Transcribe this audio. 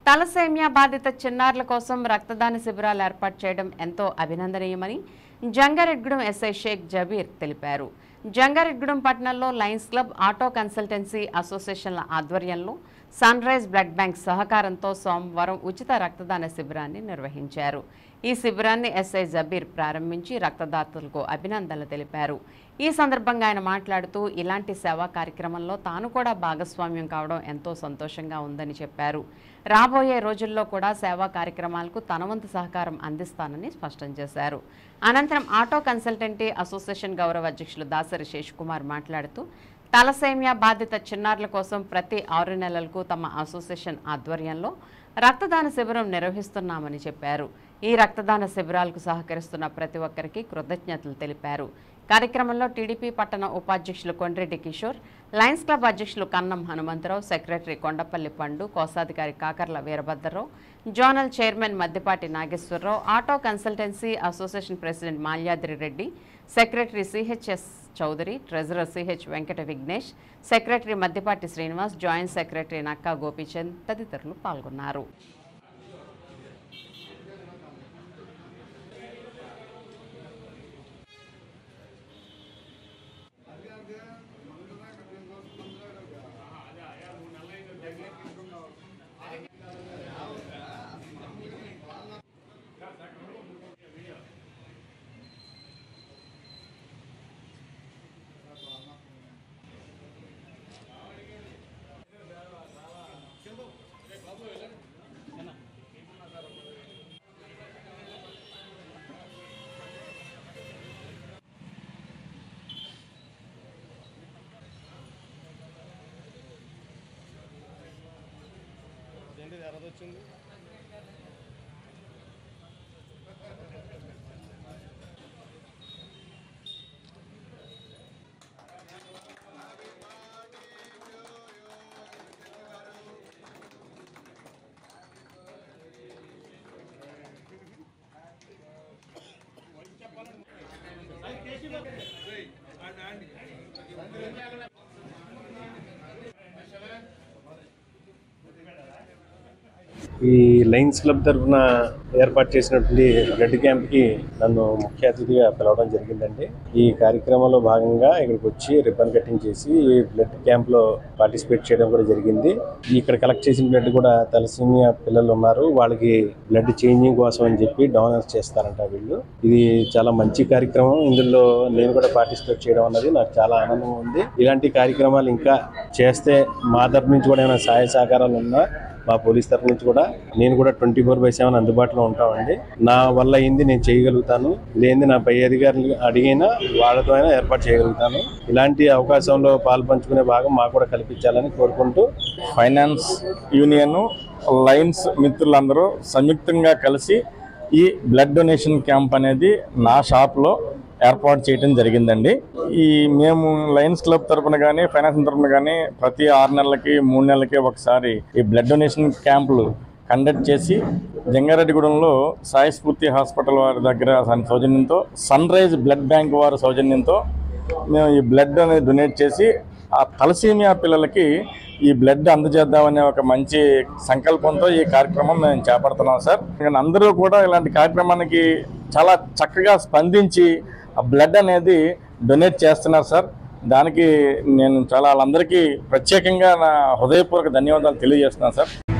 Thalassemia బాధిత చిన్నారుల కోసం రక్తదాన శిబిరాలు ఏర్పాటు చేయడం ఎంతో అభినందనీయమని జంగారెడ్గూడెం ఎస్ఐ షేక్ జబీర్ తెలిపారు. జంగారెడ్గూడెం పట్టణంలో లయన్స్ క్లబ్, ఆటో కన్సల్టెన్సీ అసోసియేషన్ల ఆధ్వర్యంలో సన్ రైజ్ బ్లడ్ బ్యాంక్ సహకారంతో సోమవారం ఉచిత రక్తదాన శిబిరాన్ని నిర్వహించారు. ఈ శిబిరాన్ని ఎస్ఐ జబీర్ ప్రారంభించి రక్తదాతలకు అభినందనలు తెలిపారు. ఈ సందర్భంగా ఆయన మాట్లాడుతూ ఇలాంటి సేవా కార్యక్రమంలో తాను కూడా భాగస్వామ్యం కావడం ఎంతో సంతోషంగా ఉందని చెప్పారు. రాబోయే రోజుల్లో కూడా సేవా కార్యక్రమాలకు తన వంతు సహకారం అందిస్తానని స్పష్టం చేశారు. అనంతరం ఆటో కన్సల్టెంటీ అసోసియేషన్ గౌరవ అధ్యక్షులు దాసరి శేషకుమార్ మాట్లాడుతూ తలసేమియా బాధిత చిన్నారుల కోసం ప్రతి 6 నెలలకు తమ అసోసియేషన్ ఆధ్వర్యంలో రక్తదాన శిబిరం నిర్వహిస్తున్నామని చెప్పారు. ఈ రక్తదాన శిబిరాలకు సహకరిస్తున్న ప్రతి ఒక్కరికి కృతజ్ఞతలు తెలిపారు. కార్యక్రమంలో టీడీపీ పట్టణ ఉపాధ్యక్షులు కొండ్రెడ్డి కిషోర్, లయన్స్ క్లబ్ అధ్యక్షులు కన్నం హనుమంతరావు, సెక్రటరీ కొండపల్లి పండు, కోశాధికారి Kakarla Veerabhadrarao, zonal chairman Maddipati Nageswararao, auto consultancy association president Malyadri Reddy, secretary CHS Chowdary, treasurer CH Venkata Vighnesh, secretary Maddipati Srinivas, joint secretary Nakka Gopichand తదితరులు పాల్గొన్నారు. వచ్చింది ఈ లయన్స్ క్లబ్ తరఫున ఏర్పాటు చేసినటువంటి బ్లడ్ క్యాంప్కి నన్ను ముఖ్య అతిథిగా పిలవడం జరిగిందండి. ఈ కార్యక్రమంలో భాగంగా ఇక్కడికి వచ్చి రిబ్బన్ కటింగ్ చేసి ఈ బ్లడ్ క్యాంప్లో పార్టిసిపేట్ చేయడం కూడా జరిగింది. ఇక్కడ కలెక్ట్ చేసిన బ్లడ్ కూడా తలసేమియా పిల్లలు ఉన్నారు, వాళ్ళకి బ్లడ్ చేంజింగ్ కోసం అని చెప్పి డోనర్స్ చేస్తారంట వీళ్ళు. ఇది చాలా మంచి కార్యక్రమం. ఇందులో నేను కూడా పార్టిసిపేట్ చేయడం అన్నది నాకు చాలా ఆనందంగా ఉంది. ఇలాంటి కార్యక్రమాలు ఇంకా చేస్తే మా తరఫు నుంచి కూడా ఏమైనా సహాయ సహకారాలు ఉన్నా మా పోలీస్ తరఫు నుంచి కూడా నేను కూడా 24/7 అందుబాటులో ఉంటామండి. నా వల్ల అయింది నేను చేయగలుగుతాను, లేని నా పై అధికారులు అడిగినా వాళ్ళతో అయినా ఏర్పాటు చేయగలుగుతాను. ఇలాంటి అవకాశంలో పాల్పంచుకునే భాగం మాకు కూడా కల్పించాలని కోరుకుంటూ ఫైనాన్స్ యూనియన్, లయన్స్ మిత్రులందరూ సంయుక్తంగా కలిసి ఈ బ్లడ్ డొనేషన్ క్యాంప్ అనేది నా షాప్లో ఏర్పాటు చేయడం జరిగిందండి. మేము లయన్స్ క్లబ్ తరఫున కానీ ఫైనాన్స్ తరఫున కానీ ప్రతి 6 నెలలకి 3 నెలలకి ఒకసారి ఈ బ్లడ్ డొనేషన్ క్యాంపులు కండక్ట్ చేసి జంగారెడ్డిగూడెంలో సాయి స్ఫూర్తి హాస్పిటల్ వారి దగ్గర సౌజన్యంతో, సన్ రైజ్ బ్లడ్ బ్యాంక్ వారి సౌజన్యంతో మేము ఈ బ్లడ్ అనేది డొనేట్ చేసి ఆ తలసేమియా పిల్లలకి ఈ బ్లడ్ అందజేద్దామనే ఒక మంచి సంకల్పంతో ఈ కార్యక్రమం మేము చేపడుతున్నాం సార్. అందరూ కూడా ఇలాంటి కార్యక్రమానికి చాలా చక్కగా స్పందించి ఆ బ్లడ్ అనేది డొనేట్ చేస్తున్నారు సార్. దానికి నేను చాలా వాళ్ళందరికీ ప్రత్యేకంగా నా హృదయపూర్వక ధన్యవాదాలు తెలియజేస్తున్నాను సార్.